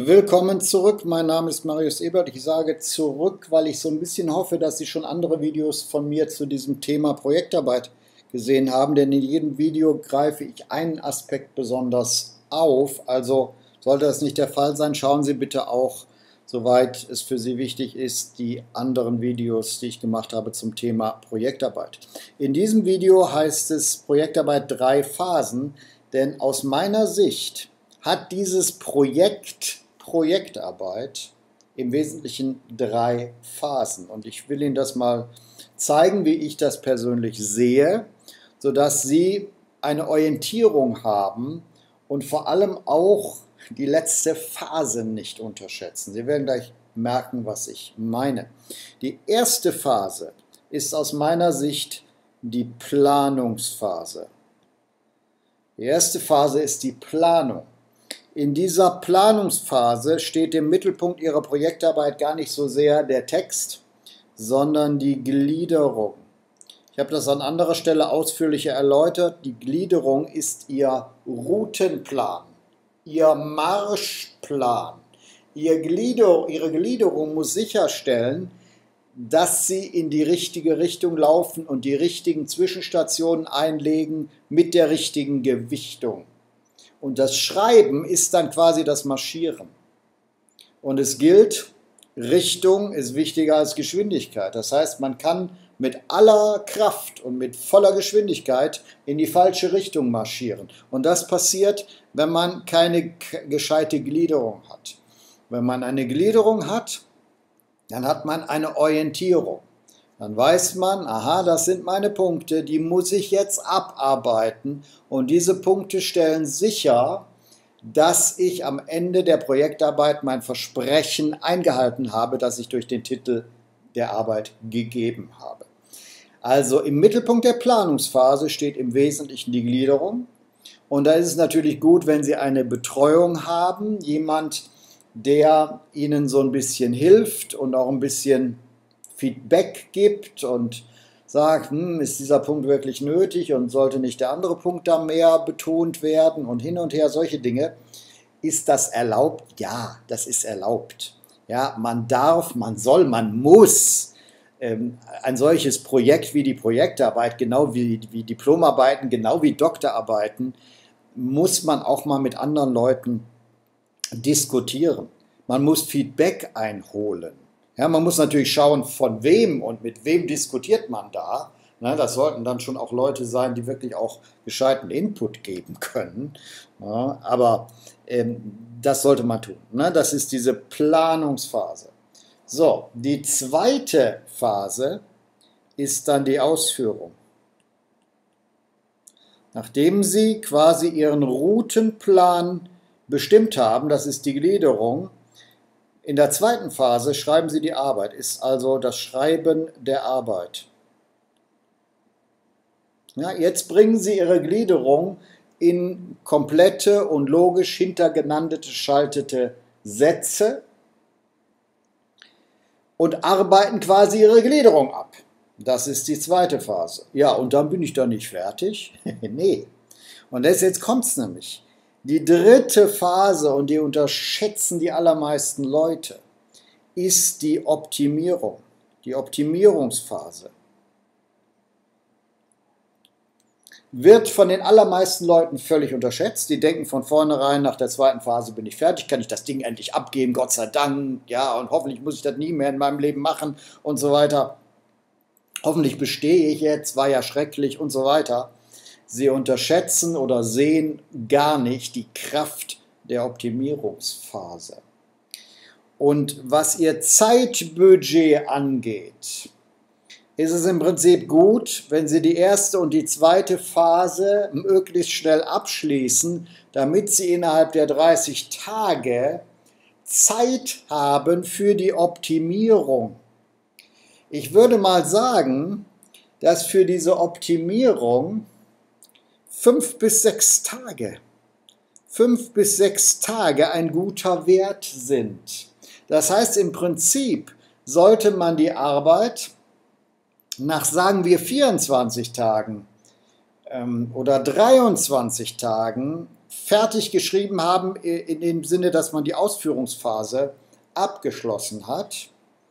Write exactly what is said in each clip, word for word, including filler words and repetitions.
Willkommen zurück, mein Name ist Marius Ebert. Ich sage zurück, weil ich so ein bisschen hoffe, dass Sie schon andere Videos von mir zu diesem Thema Projektarbeit gesehen haben, denn in jedem Video greife ich einen Aspekt besonders auf. Also sollte das nicht der Fall sein, schauen Sie bitte auch, soweit es für Sie wichtig ist, die anderen Videos, die ich gemacht habe zum Thema Projektarbeit. In diesem Video heißt es Projektarbeit drei Phasen, denn aus meiner Sicht hat dieses Projekt Projektarbeit im Wesentlichen drei Phasen. Und ich will Ihnen das mal zeigen, wie ich das persönlich sehe, sodass Sie eine Orientierung haben und vor allem auch die letzte Phase nicht unterschätzen. Sie werden gleich merken, was ich meine. Die erste Phase ist aus meiner Sicht die Planungsphase. Die erste Phase ist die Planung. In dieser Planungsphase steht im Mittelpunkt Ihrer Projektarbeit gar nicht so sehr der Text, sondern die Gliederung. Ich habe das an anderer Stelle ausführlicher erläutert. Die Gliederung ist Ihr Routenplan, Ihr Marschplan. Ihr Glieder, Ihre Gliederung muss sicherstellen, dass Sie in die richtige Richtung laufen und die richtigen Zwischenstationen einlegen mit der richtigen Gewichtung. Und das Schreiben ist dann quasi das Marschieren. Und es gilt, Richtung ist wichtiger als Geschwindigkeit. Das heißt, man kann mit aller Kraft und mit voller Geschwindigkeit in die falsche Richtung marschieren. Und das passiert, wenn man keine gescheite Gliederung hat. Wenn man eine Gliederung hat, dann hat man eine Orientierung. Dann weiß man, aha, das sind meine Punkte, die muss ich jetzt abarbeiten. Und diese Punkte stellen sicher, dass ich am Ende der Projektarbeit mein Versprechen eingehalten habe, das ich durch den Titel der Arbeit gegeben habe. Also im Mittelpunkt der Planungsphase steht im Wesentlichen die Gliederung. Und da ist es natürlich gut, wenn Sie eine Betreuung haben, jemand, der Ihnen so ein bisschen hilft und auch ein bisschen Feedback gibt und sagt, hm, ist dieser Punkt wirklich nötig und sollte nicht der andere Punkt da mehr betont werden und hin und her, solche Dinge. Ist das erlaubt? Ja, das ist erlaubt. Ja, man darf, man soll, man muss ähm, ein solches Projekt wie die Projektarbeit, genau wie, wie Diplomarbeiten, genau wie Doktorarbeiten, muss man auch mal mit anderen Leuten diskutieren. Man muss Feedback einholen. Ja, man muss natürlich schauen, von wem und mit wem diskutiert man da. Na, das sollten dann schon auch Leute sein, die wirklich auch gescheiten Input geben können. Ja, aber ähm, das sollte man tun. Ne? Das ist diese Planungsphase. So, die zweite Phase ist dann die Ausführung. Nachdem Sie quasi Ihren Routenplan bestimmt haben, das ist die Gliederung, in der zweiten Phase schreiben Sie die Arbeit, ist also das Schreiben der Arbeit. Ja, jetzt bringen Sie Ihre Gliederung in komplette und logisch hintergenannte Sätze und arbeiten quasi Ihre Gliederung ab. Das ist die zweite Phase. Ja, und dann bin ich da nicht fertig? Nee. Und das, jetzt kommt es nämlich. Die dritte Phase, und die unterschätzen die allermeisten Leute, ist die Optimierung, die Optimierungsphase. Wird von den allermeisten Leuten völlig unterschätzt. Die denken von vornherein, nach der zweiten Phase bin ich fertig, kann ich das Ding endlich abgeben, Gott sei Dank, ja, und hoffentlich muss ich das nie mehr in meinem Leben machen und so weiter. Hoffentlich bestehe ich jetzt, war ja schrecklich und so weiter. Sie unterschätzen oder sehen gar nicht die Kraft der Optimierungsphase. Und was Ihr Zeitbudget angeht, ist es im Prinzip gut, wenn Sie die erste und die zweite Phase möglichst schnell abschließen, damit Sie innerhalb der dreißig Tage Zeit haben für die Optimierung. Ich würde mal sagen, dass für diese Optimierung Fünf bis sechs Tage, fünf bis sechs Tage ein guter Wert sind. Das heißt, im Prinzip sollte man die Arbeit nach, sagen wir, vierundzwanzig Tagen ähm, oder dreiundzwanzig Tagen fertig geschrieben haben, in dem Sinne, dass man die Ausführungsphase abgeschlossen hat.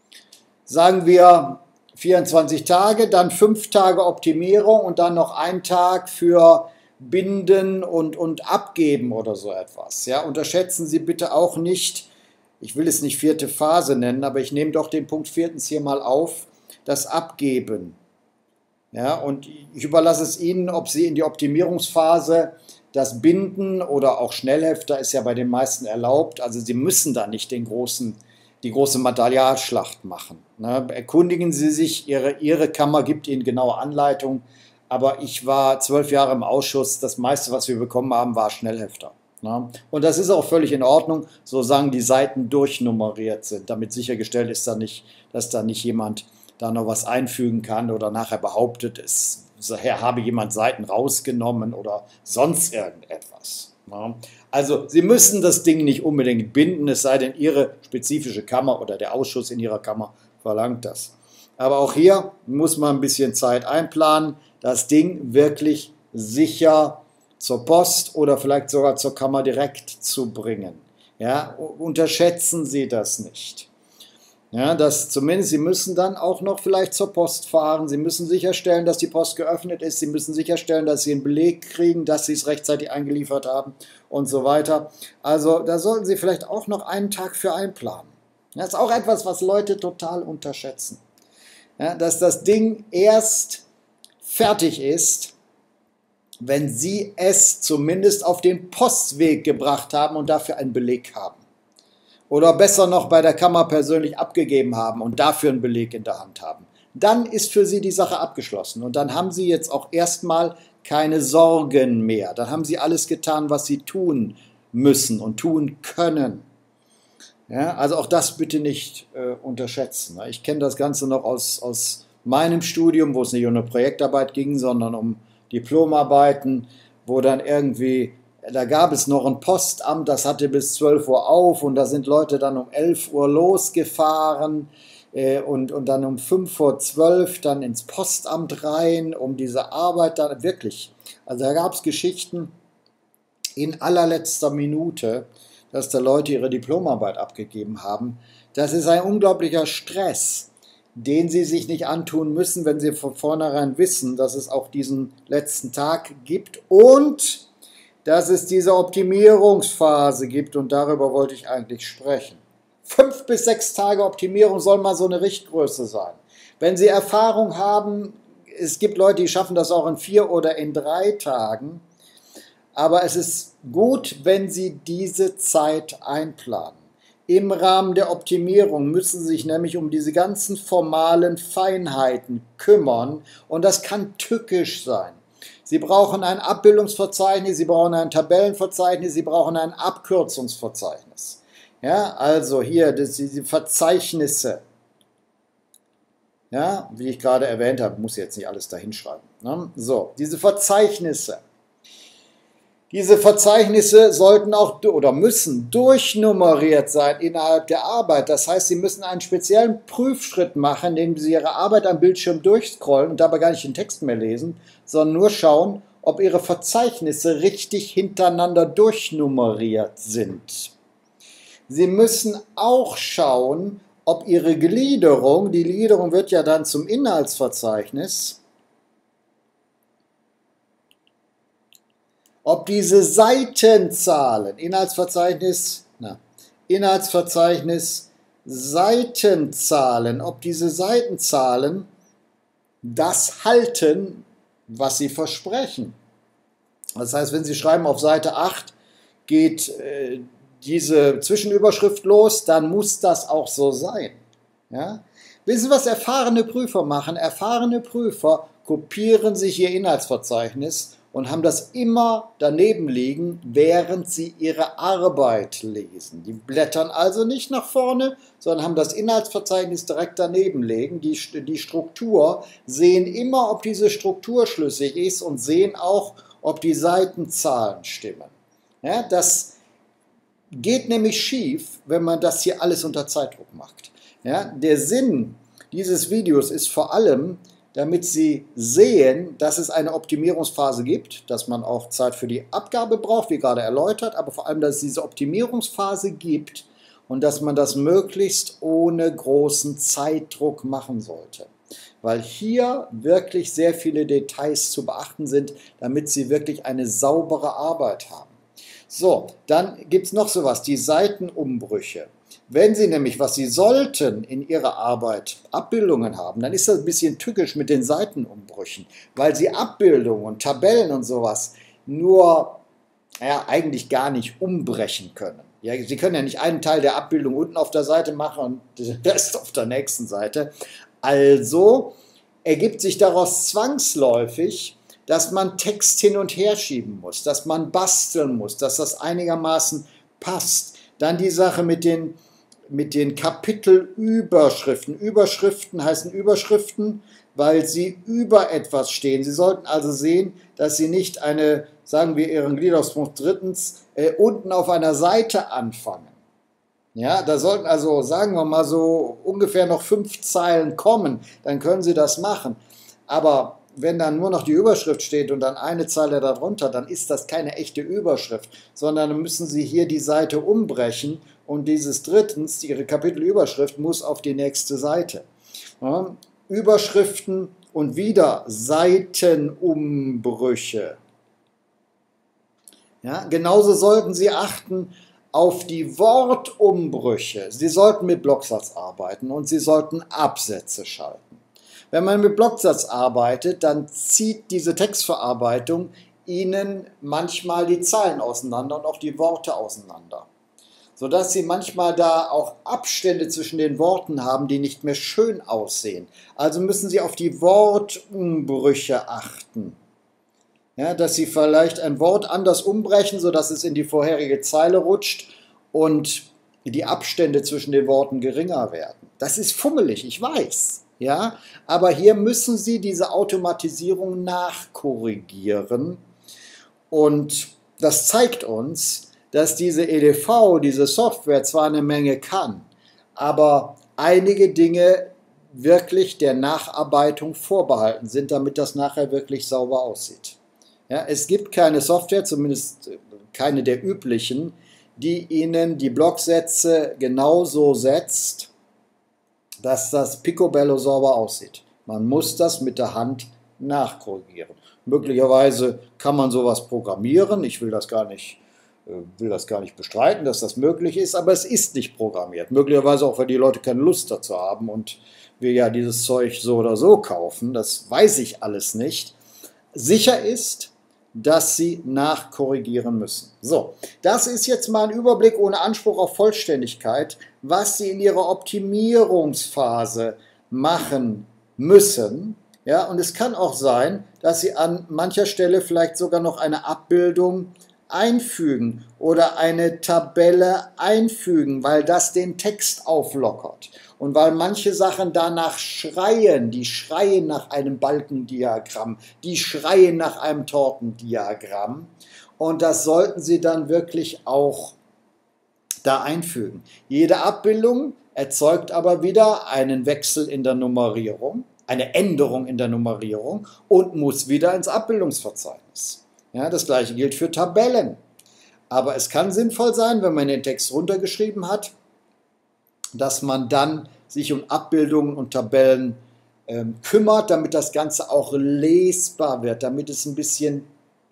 Sagen wir vierundzwanzig Tage, dann fünf Tage Optimierung und dann noch ein Tag für Binden und, und Abgeben oder so etwas. Ja, unterschätzen Sie bitte auch nicht, ich will es nicht vierte Phase nennen, aber ich nehme doch den Punkt viertens hier mal auf, das Abgeben. Ja, und ich überlasse es Ihnen, ob Sie in die Optimierungsphase das Binden oder auch Schnellhefter ist ja bei den meisten erlaubt, also Sie müssen da nicht den großen die große Materialschlacht machen. Ne? Erkundigen Sie sich, Ihre, Ihre Kammer gibt Ihnen genaue Anleitungen, aber ich war zwölf Jahre im Ausschuss, das meiste, was wir bekommen haben, war Schnellhefter. Ne? Und das ist auch völlig in Ordnung, solange die Seiten durchnummeriert sind, damit sichergestellt ist, da nicht, dass da nicht jemand da noch was einfügen kann oder nachher behauptet, es habe jemand Seiten rausgenommen oder sonst irgendetwas. Also Sie müssen das Ding nicht unbedingt binden, es sei denn, Ihre spezifische Kammer oder der Ausschuss in Ihrer Kammer verlangt das. Aber auch hier muss man ein bisschen Zeit einplanen, das Ding wirklich sicher zur Post oder vielleicht sogar zur Kammer direkt zu bringen. Ja, unterschätzen Sie das nicht. Ja, das zumindest, Sie müssen dann auch noch vielleicht zur Post fahren, Sie müssen sicherstellen, dass die Post geöffnet ist, Sie müssen sicherstellen, dass Sie einen Beleg kriegen, dass Sie es rechtzeitig eingeliefert haben und so weiter. Also da sollten Sie vielleicht auch noch einen Tag für einplanen. Das ist auch etwas, was Leute total unterschätzen. Ja, dass das Ding erst fertig ist, wenn Sie es zumindest auf den Postweg gebracht haben und dafür einen Beleg haben. Oder besser noch bei der Kammer persönlich abgegeben haben und dafür einen Beleg in der Hand haben. Dann ist für Sie die Sache abgeschlossen und dann haben Sie jetzt auch erstmal keine Sorgen mehr. Dann haben Sie alles getan, was Sie tun müssen und tun können. Ja, also auch das bitte nicht äh, unterschätzen. Ich kenne das Ganze noch aus, aus meinem Studium, wo es nicht um eine Projektarbeit ging, sondern um Diplomarbeiten, wo dann irgendwie... Da gab es noch ein Postamt, das hatte bis zwölf Uhr auf und da sind Leute dann um elf Uhr losgefahren äh, und, und dann um fünf vor zwölf dann ins Postamt rein, um diese Arbeit dann wirklich. Also da gab es Geschichten in allerletzter Minute, dass da Leute ihre Diplomarbeit abgegeben haben. Das ist ein unglaublicher Stress, den sie sich nicht antun müssen, wenn sie von vornherein wissen, dass es auch diesen letzten Tag gibt und dass es diese Optimierungsphase gibt und darüber wollte ich eigentlich sprechen. Fünf bis sechs Tage Optimierung soll mal so eine Richtgröße sein. Wenn Sie Erfahrung haben, es gibt Leute, die schaffen das auch in vier oder in drei Tagen, aber es ist gut, wenn Sie diese Zeit einplanen. Im Rahmen der Optimierung müssen Sie sich nämlich um diese ganzen formalen Feinheiten kümmern und das kann tückisch sein. Sie brauchen ein Abbildungsverzeichnis, Sie brauchen ein Tabellenverzeichnis, Sie brauchen ein Abkürzungsverzeichnis. Ja, also hier das, diese Verzeichnisse, ja, wie ich gerade erwähnt habe, muss jetzt nicht alles da hinschreiben. Ne? So, diese Verzeichnisse. Diese Verzeichnisse sollten auch oder müssen durchnummeriert sein innerhalb der Arbeit. Das heißt, Sie müssen einen speziellen Prüfschritt machen, indem Sie Ihre Arbeit am Bildschirm durchscrollen und dabei gar nicht den Text mehr lesen, sondern nur schauen, ob Ihre Verzeichnisse richtig hintereinander durchnummeriert sind. Sie müssen auch schauen, ob Ihre Gliederung, die Gliederung wird ja dann zum Inhaltsverzeichnis, ob diese Seitenzahlen, Inhaltsverzeichnis, na, Inhaltsverzeichnis, Seitenzahlen, ob diese Seitenzahlen das halten, was sie versprechen. Das heißt, wenn Sie schreiben, auf Seite acht geht äh, diese Zwischenüberschrift los, dann muss das auch so sein. Ja? Wissen Sie, was erfahrene Prüfer machen? Erfahrene Prüfer kopieren sich ihr Inhaltsverzeichnis und haben das immer daneben liegen, während sie ihre Arbeit lesen. Die blättern also nicht nach vorne, sondern haben das Inhaltsverzeichnis direkt daneben liegen. Die, die Struktur, sehen immer, ob diese Struktur schlüssig ist und sehen auch, ob die Seitenzahlen stimmen. Ja, das geht nämlich schief, wenn man das hier alles unter Zeitdruck macht. Ja, der Sinn dieses Videos ist vor allem, damit Sie sehen, dass es eine Optimierungsphase gibt, dass man auch Zeit für die Abgabe braucht, wie gerade erläutert, aber vor allem, dass es diese Optimierungsphase gibt und dass man das möglichst ohne großen Zeitdruck machen sollte. Weil hier wirklich sehr viele Details zu beachten sind, damit Sie wirklich eine saubere Arbeit haben. So, dann gibt es noch sowas, die Seitenumbrüche. Wenn Sie nämlich, was Sie sollten in Ihrer Arbeit, Abbildungen haben, dann ist das ein bisschen tückisch mit den Seitenumbrüchen, weil Sie Abbildungen und Tabellen und sowas nur ja, eigentlich gar nicht umbrechen können. Ja, Sie können ja nicht einen Teil der Abbildung unten auf der Seite machen und den Rest auf der nächsten Seite. Also ergibt sich daraus zwangsläufig, dass man Text hin und her schieben muss, dass man basteln muss, dass das einigermaßen passt. Dann die Sache mit den, mit den Kapitelüberschriften. Überschriften heißen Überschriften, weil sie über etwas stehen. Sie sollten also sehen, dass Sie nicht eine, sagen wir Ihren Gliederungspunkt drittens, äh, unten auf einer Seite anfangen. Ja, da sollten also, sagen wir mal so, ungefähr noch fünf Zeilen kommen, dann können Sie das machen. Aber wenn dann nur noch die Überschrift steht und dann eine Zeile darunter, dann ist das keine echte Überschrift, sondern dann müssen Sie hier die Seite umbrechen und dieses drittens, Ihre Kapitelüberschrift, muss auf die nächste Seite. Ja, Überschriften und wieder Seitenumbrüche. Ja, genauso sollten Sie achten auf die Wortumbrüche. Sie sollten mit Blocksatz arbeiten und Sie sollten Absätze schalten. Wenn man mit Blocksatz arbeitet, dann zieht diese Textverarbeitung Ihnen manchmal die Zeilen auseinander und auch die Worte auseinander, sodass Sie manchmal da auch Abstände zwischen den Worten haben, die nicht mehr schön aussehen. Also müssen Sie auf die Wortumbrüche achten. Ja, dass Sie vielleicht ein Wort anders umbrechen, sodass es in die vorherige Zeile rutscht und die Abstände zwischen den Worten geringer werden. Das ist fummelig, ich weiß. Ja, aber hier müssen Sie diese Automatisierung nachkorrigieren und das zeigt uns, dass diese E D V, diese Software zwar eine Menge kann, aber einige Dinge wirklich der Nacharbeitung vorbehalten sind, damit das nachher wirklich sauber aussieht. Ja, es gibt keine Software, zumindest keine der üblichen, die Ihnen die Blocksätze genauso setzt, dass das picobello sauber aussieht. Man muss das mit der Hand nachkorrigieren. Möglicherweise kann man sowas programmieren. Ich will das gar nicht, will das gar nicht bestreiten, dass das möglich ist, aber es ist nicht programmiert. Möglicherweise auch, weil die Leute keine Lust dazu haben und wir ja dieses Zeug so oder so kaufen. Das weiß ich alles nicht. Sicher ist, dass Sie nachkorrigieren müssen. So, das ist jetzt mal ein Überblick ohne Anspruch auf Vollständigkeit, was Sie in Ihrer Optimierungsphase machen müssen. Ja, und es kann auch sein, dass Sie an mancher Stelle vielleicht sogar noch eine Abbildung einfügen oder eine Tabelle einfügen, weil das den Text auflockert. Und weil manche Sachen danach schreien, die schreien nach einem Balkendiagramm, die schreien nach einem Tortendiagramm. Und das sollten Sie dann wirklich auch da einfügen. Jede Abbildung erzeugt aber wieder einen Wechsel in der Nummerierung, eine Änderung in der Nummerierung und muss wieder ins Abbildungsverzeichnis. Ja, das gleiche gilt für Tabellen. Aber es kann sinnvoll sein, wenn man den Text runtergeschrieben hat, dass man dann sich um Abbildungen und Tabellen ähm, kümmert, damit das Ganze auch lesbar wird, damit es ein bisschen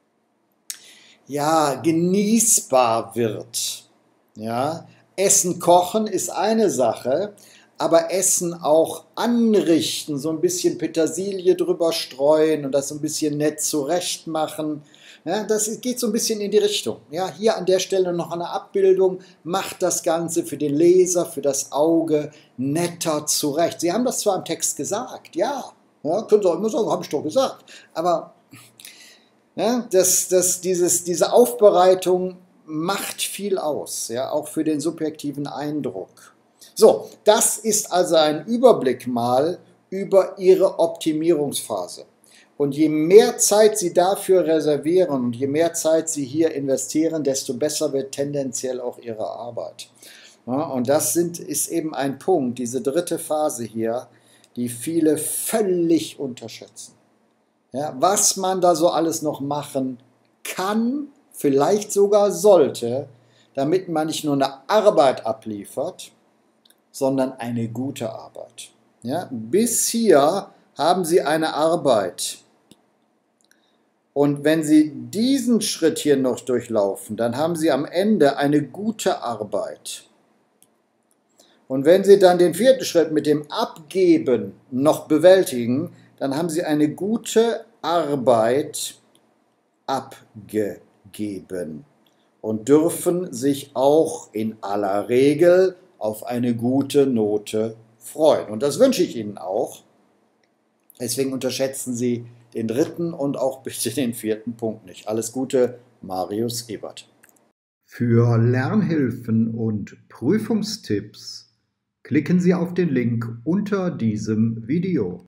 ja, genießbar wird. Ja? Essen kochen ist eine Sache, aber Essen auch anrichten, so ein bisschen Petersilie drüber streuen und das so ein bisschen nett zurecht machen. Ja, das geht so ein bisschen in die Richtung. Ja, hier an der Stelle noch eine Abbildung, macht das Ganze für den Leser, für das Auge netter zurecht. Sie haben das zwar im Text gesagt, ja, ja können Sie auch immer sagen, habe ich doch gesagt, aber ja, das, das, dieses, diese Aufbereitung macht viel aus, ja, auch für den subjektiven Eindruck. So, das ist also ein Überblick mal über Ihre Optimierungsphase. Und je mehr Zeit Sie dafür reservieren und je mehr Zeit Sie hier investieren, desto besser wird tendenziell auch Ihre Arbeit. Ja, und das sind, ist eben ein Punkt, diese dritte Phase hier, die viele völlig unterschätzen. Ja, was man da so alles noch machen kann, vielleicht sogar sollte, damit man nicht nur eine Arbeit abliefert, sondern eine gute Arbeit. Ja, bis hier haben Sie eine Arbeit. Und wenn Sie diesen Schritt hier noch durchlaufen, dann haben Sie am Ende eine gute Arbeit. Und wenn Sie dann den vierten Schritt mit dem Abgeben noch bewältigen, dann haben Sie eine gute Arbeit abgegeben und dürfen sich auch in aller Regel auf eine gute Note freuen. Und das wünsche ich Ihnen auch. Deswegen unterschätzen Sie den dritten und auch bitte den vierten Punkt nicht. Alles Gute, Marius Ebert. Für Lernhilfen und Prüfungstipps klicken Sie auf den Link unter diesem Video.